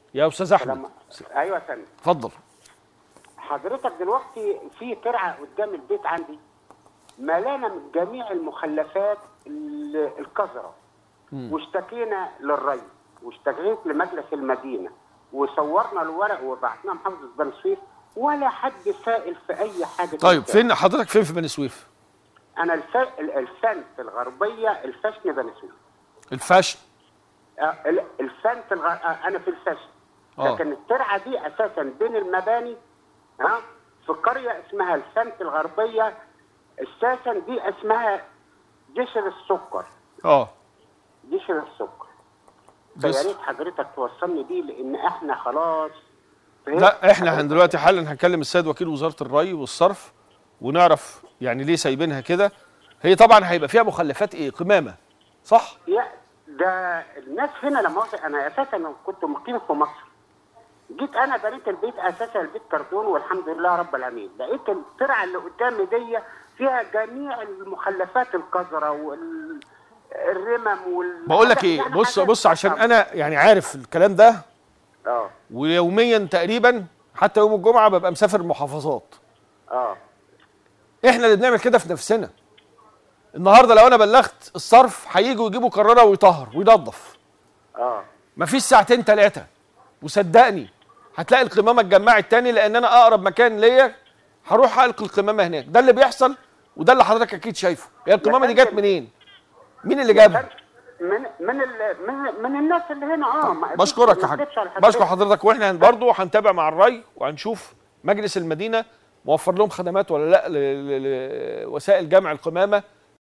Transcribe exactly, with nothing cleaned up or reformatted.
يا استاذ احمد. لما... ايوه يا فندم. اتفضل. حضرتك دلوقتي في ترعه قدام البيت عندي ملانه من جميع المخلفات القذره، واشتكينا للري واشتكيت لمجلس المدينه وصورنا الورق وبعتناه محافظه بني سويف، ولا حد سائل في اي حاجه. طيب فين حضرتك؟ فين في بني سويف؟ انا الف... الفن في الغربيه، الفشن بني سويف. الفشن؟ آه الفن في الغ... آه انا في الفشن. أوه. لكن الترعه دي اساسا بين المباني، ها، في قريه اسمها الفن في الغربيه، اساسا دي اسمها جسر السكر. اه جسر السكر. فيا ريت حضرتك توصلني بيه، لان احنا خلاص. لا احنا دلوقتي حالا هنكلم السيد وكيل وزاره الري والصرف ونعرف يعني ليه سايبينها كده. هي طبعا هيبقى فيها مخلفات ايه؟ قمامه، صح؟ يا ده الناس هنا لما انا اساسا كنت مقيم في مصر، جيت انا بنيت البيت اساسا البيت كرتون والحمد لله رب العالمين، لقيت الترعه اللي قدامي دي فيها جميع المخلفات القذره والرمم وال بقول لك ايه، بص بص عشان انا يعني عارف الكلام ده. اه ويوميا تقريبا حتى يوم الجمعه ببقى مسافر المحافظات. اه احنا اللي بنعمل كده في نفسنا. النهارده لو انا بلغت الصرف هييجوا يجيبوا كراره ويطهر وينظف. اه مفيش ساعتين ثلاثه، وصدقني هتلاقي القمامه اتجمعت تاني، لان انا اقرب مكان ليا هروح القي القمامه هناك. ده اللي بيحصل وده اللي حضرتك اكيد شايفه. هي القمامه دي جت منين؟ مين اللي جابها؟ من من من من الناس اللي هنا. اه بشكرك يا حاج، بشكر حضرتك. واحنا برضه هنتابع مع الري وهنشوف مجلس المدينه موفر لهم خدمات ولا لا لوسائل جمع القمامه